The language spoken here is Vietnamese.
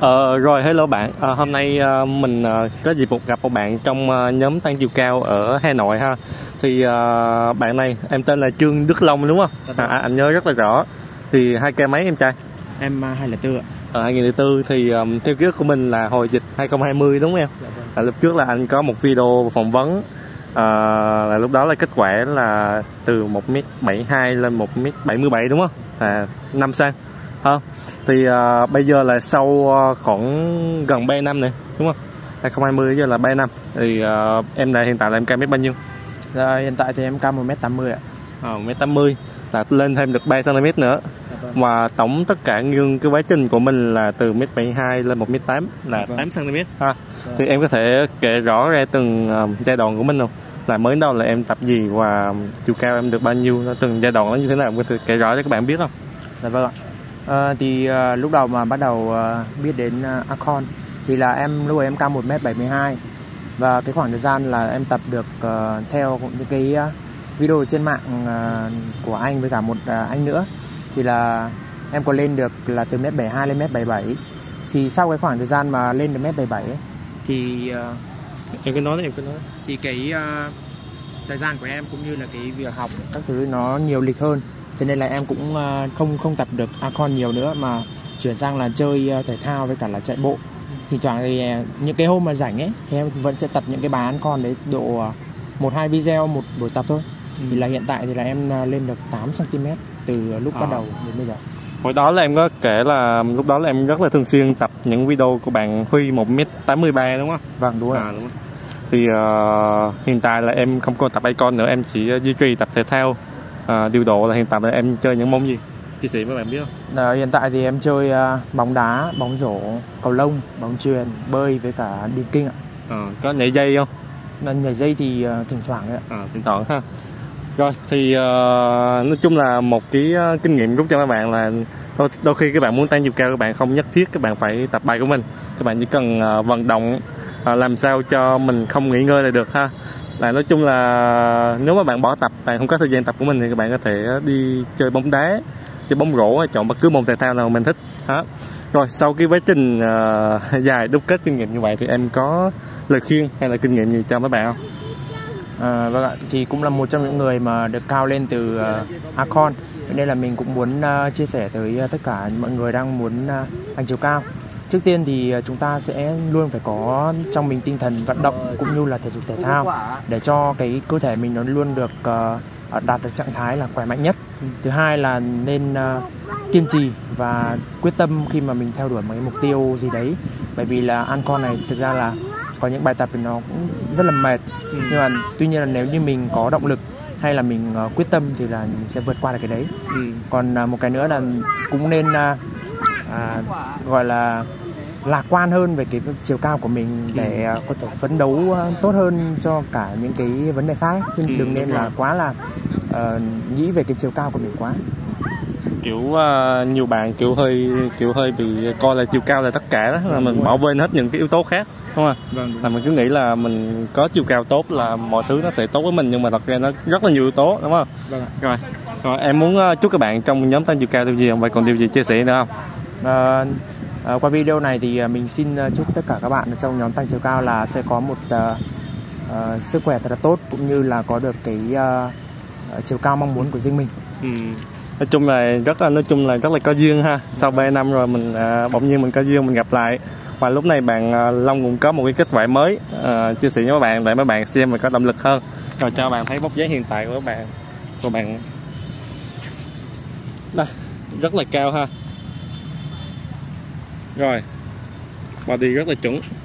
Rồi hello bạn, hôm nay mình có dịp gặp một bạn trong nhóm tăng chiều cao ở Hà Nội ha. Thì bạn này em tên là Trương Đức Long đúng không? Anh nhớ rất là rõ. Thì 2K mấy em trai? Em 204 ạ. 2004 thì theo ký ức của mình là hồi dịch 2020 đúng không em? Dạ vâng. Lúc trước là anh có một video phỏng vấn, là lúc đó là kết quả là từ 1m72 lên 1m77 đúng không? 5 cm không? Thì bây giờ là sau khoảng gần 3 năm này đúng không? 2020 bây giờ là 3 năm. Thì em là hiện tại là em cao mét bao nhiêu? Dạ, hiện tại thì em cao 1m80 ạ. 1m80 là lên thêm được 3 cm nữa. Dạ vâng. Mà tổng tất cả nguyên cái quá trình của mình là từ 1m72 lên 1m8 là Dạ vâng. 8 cm ha. Dạ. Thì em có thể kể rõ ra từng giai đoạn của mình không? Là mới đầu là em tập gì và chiều cao em được bao nhiêu, từng giai đoạn nó như thế nào, em có thể kể rõ cho các bạn biết không? Dạ vâng ạ. Lúc đầu mà bắt đầu biết đến Acon thì là lúc ấy em cao 1m72. Và cái khoảng thời gian là em tập được theo những cái video trên mạng của anh với cả một anh nữa. Thì là em có lên được là từ 1m72 lên 1m77. Thì sau cái khoảng thời gian mà lên được 1m77 ấy, thì Em cứ nói đấy, thì cái thời gian của em cũng như là cái việc học các thứ nó nhiều lịch hơn, cho nên là em cũng không tập được Acon nhiều nữa mà chuyển sang là chơi thể thao với cả là chạy bộ. Thỉnh thoảng thì những cái hôm mà rảnh ấy thì em vẫn sẽ tập những cái bài Acon đấy độ 1-2 video một buổi tập thôi. Thì là hiện tại thì là em lên được 8 cm từ lúc bắt đầu đến bây giờ. Hồi đó là em có kể là lúc đó là em rất là thường xuyên tập những video của bạn Huy 1m83 đúng không? Vâng, đúng rồi. Đúng rồi. Thì hiện tại là em không còn tập Acon nữa, em chỉ duy trì tập thể thao. Điều độ là hiện tại là em chơi những môn gì? Chia sẻ với bạn biết không? Hiện tại thì em chơi bóng đá, bóng rổ, cầu lông, bóng chuyền, bơi với cả điền kinh ạ. Có nhảy dây không? Nhảy dây thì thỉnh thoảng đấy ạ. Thỉnh thoảng ha. Rồi thì nói chung là một cái kinh nghiệm rút cho các bạn là đôi khi các bạn muốn tăng chiều cao, các bạn không nhất thiết các bạn phải tập bài của mình, các bạn chỉ cần vận động làm sao cho mình không nghỉ ngơi là được ha. Là nói chung là nếu mà bạn bỏ tập, bạn không có thời gian tập của mình thì các bạn có thể đi chơi bóng đá, chơi bóng rổ hay chọn bất cứ môn thể thao nào mình thích ha. Rồi sau cái quá trình dài đúc kết kinh nghiệm như vậy thì em có lời khuyên hay là kinh nghiệm gì cho mấy bạn không? Vâng ạ, thì cũng là một trong những người mà được cao lên từ Acon, nên là mình cũng muốn chia sẻ tới tất cả mọi người đang muốn tăng chiều cao. Trước tiên thì chúng ta sẽ luôn phải có trong mình tinh thần vận động cũng như là thể dục thể thao để cho cái cơ thể mình nó luôn được đạt được trạng thái là khỏe mạnh nhất. Thứ hai là nên kiên trì và quyết tâm khi mà mình theo đuổi một cái mục tiêu gì đấy. Bởi vì là Acon này thực ra là có những bài tập thì nó cũng rất là mệt, nhưng mà tuy nhiên là nếu như mình có động lực hay là mình quyết tâm thì là mình sẽ vượt qua được cái đấy. Còn một cái nữa là cũng nên gọi là lạc quan hơn về cái chiều cao của mình để có thể phấn đấu tốt hơn cho cả những cái vấn đề khác, chứ đừng nên là quá là nghĩ về cái chiều cao của mình quá. Kiểu nhiều bạn kiểu hơi bị coi là chiều cao là tất cả đó, là mình bỏ quên hết những cái yếu tố khác đúng không? Vâng, là mình cứ nghĩ là mình có chiều cao tốt là mọi thứ nó sẽ tốt với mình, nhưng mà thật ra nó rất là nhiều yếu tố đúng không? Vâng. Rồi em muốn chúc các bạn trong nhóm tăng chiều cao điều gì không? Vậy còn điều gì chia sẻ nữa không? Qua video này thì mình xin chúc tất cả các bạn trong nhóm tăng chiều cao là sẽ có một sức khỏe thật là tốt, cũng như là có được cái chiều cao mong muốn của riêng mình. Nói chung là rất là có duyên ha. Sau 3 năm rồi mình bỗng nhiên mình có duyên mình gặp lại. Và lúc này bạn Long cũng có một cái kết quả mới chia sẻ với các bạn để mấy bạn xem và có động lực hơn. Rồi cho bạn thấy vóc dáng hiện tại của bạn đây, rất là cao ha. Rồi body rất là chuẩn.